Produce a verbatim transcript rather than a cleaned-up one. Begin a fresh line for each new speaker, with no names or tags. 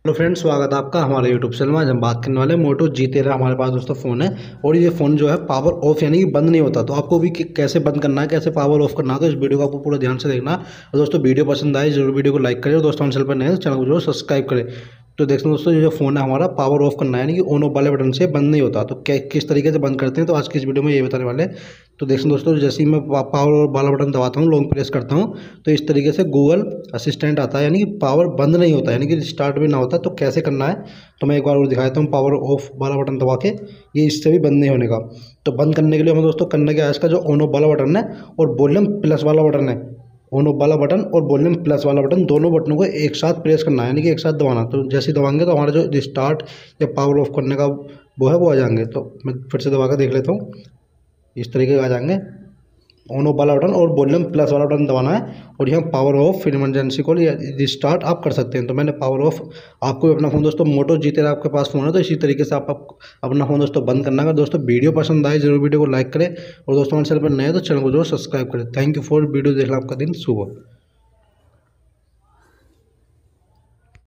Hello friends, स्वागत है आपका हमारे यूट्यूब चैनल में। आज हम बात करने वाले हैं मोटो जी तेरह। हमारे पास दोस्तों फ़ोन है और ये फ़ोन जो है पावर ऑफ यानी कि बंद नहीं होता। तो आपको भी कि- कैसे बंद करना है, कैसे पावर ऑफ करना है, तो इस वीडियो को आपको पूरा ध्यान से देखना। और दोस्तों वीडियो पसंद आए जरूर वीडियो को लाइक करें और दोस्तों चैनल पर नए हैं तो चैनल को जरूर सब्सक्राइब करें। तो देखते हैं दोस्तों, ये जो फ़ोन है हमारा पावर ऑफ करना है यानी कि ऑन ऑफ वाले बटन से बंद नहीं होता। तो क्या किस तरीके से बंद करते हैं तो आज की इस वीडियो में ये बताने वाले हैं। तो देखते हैं दोस्तों, जैसे ही मैं पावर वाला बटन दबाता हूँ, लॉन्ग प्रेस करता हूँ, तो इस तरीके से गूगल असिस्टेंट आता है यानी कि पावर बंद नहीं होता यानी कि स्टार्ट भी ना होता। तो कैसे करना है तो मैं एक बार और दिखा देता हूँ। पावर ऑफ वाला बटन दबा के ये इससे भी बंद नहीं होने का। तो बंद करने के लिए हमें दोस्तों करना क्या है, इसका जो ऑन ऑफ वाला बटन है और वॉल्यूम प्लस वाला बटन है, ऑन ऑफ वाला बटन और वॉल्यूम प्लस वाला बटन दोनों बटनों को एक साथ प्रेस करना है यानी कि एक साथ दबाना। तो जैसे ही दबाएंगे तो हमारा जो स्टार्ट या पावर ऑफ करने का वो है वो आ जाएंगे। तो मैं फिर से दबा कर देख लेता हूँ, इस तरीके का आ जाएंगे। ऑन ऑफ वाला बटन और वॉल्यूम प्लस वाला बटन दबाना है और यहाँ पावर ऑफ फिर इमरजेंसी कॉल या स्टार्ट आप कर सकते हैं। तो मैंने पावर ऑफ, आपको भी अपना फ़ोन दोस्तों मोटो जी तेरह आपके पास फ़ोन है तो इसी तरीके से आप, आप अपना फ़ोन दोस्तों बंद करना है। दोस्तों वीडियो पसंद आए जरूर वीडियो को लाइक करें और दोस्तों हमारे चैनल पर नए हैं तो चैनल को जरूर सब्सक्राइब करें। थैंक यू फॉर वीडियो देखना, आपका दिन शुभ हो।